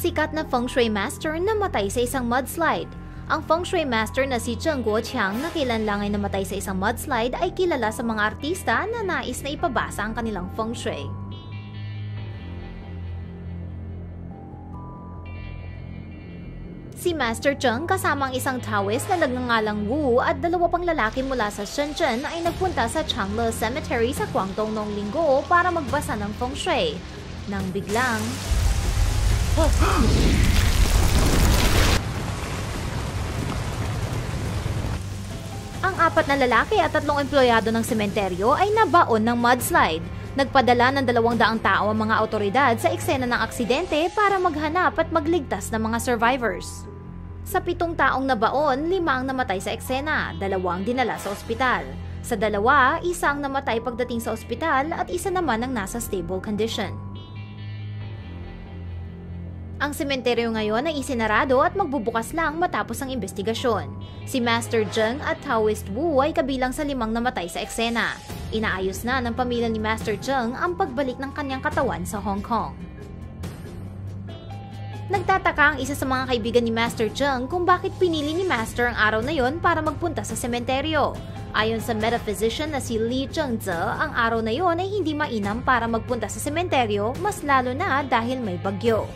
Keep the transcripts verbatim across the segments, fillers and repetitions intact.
sikat na Feng Shui Master namatay sa isang mudslide. Ang Feng Shui Master na si Zheng Guo-Qiang na kilanlang ay namatay sa isang mudslide ay kilala sa mga artista na nais na ipabasa ang kanilang Feng Shui. Si Master Zheng kasama ang isang Taoist na nagngangalang Wu at dalawa pang lalaki mula sa Shenzheng ay nagpunta sa Changle cemetery sa Guangdong noong Linggo para magbasa ng Feng Shui. Nang biglang ang apat na lalaki at tatlong employado ng sementeryo ay nabaon ng mudslide. Nagpadala ng dalawang daang tao ang mga awtoridad sa eksena ng aksidente para maghanap at magligtas ng mga survivors. Sa pitong taong nabaon, lima ang namatay sa eksena, dalawang dinala sa ospital. Sa dalawa, isa ang namatay pagdating sa ospital at isa naman ang nasa stable condition. Ang sementeryo ngayon ay isinarado at magbubukas lang matapos ang investigasyon. Si Master Zheng at Taoist Wu ay kabilang sa limang namatay sa eksena. Inaayos na ng pamilya ni Master Zheng ang pagbalik ng kanyang katawan sa Hong Kong. Nagtataka ang isa sa mga kaibigan ni Master Zheng kung bakit pinili ni Master ang araw na yon para magpunta sa sementeryo. Ayon sa metaphysician na si Li Zhengzi, ang araw na yon ay hindi mainam para magpunta sa sementeryo, mas lalo na dahil may bagyo.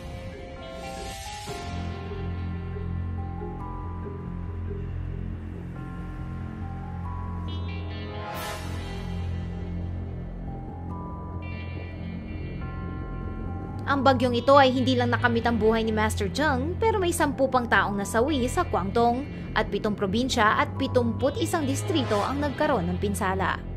Ang bagyong ito ay hindi lang nakamit ang buhay ni Master Zheng, pero may sampu pang taong nasawi sa Guangdong at pitong probinsya at pitumput isang distrito ang nagkaroon ng pinsala.